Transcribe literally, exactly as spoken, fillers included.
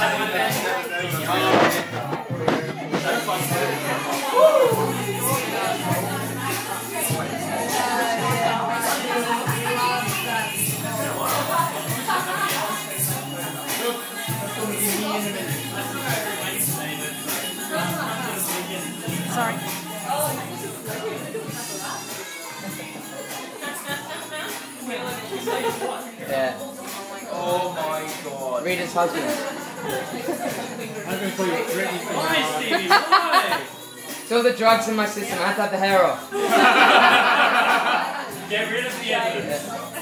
Sorry. Yeah. Oh my god. Rita's husband. I'm going to call you Britney. Why, Stevie? Why? It's all the drugs in my system. I have to have the hair off. Get rid of the evidence. Yeah.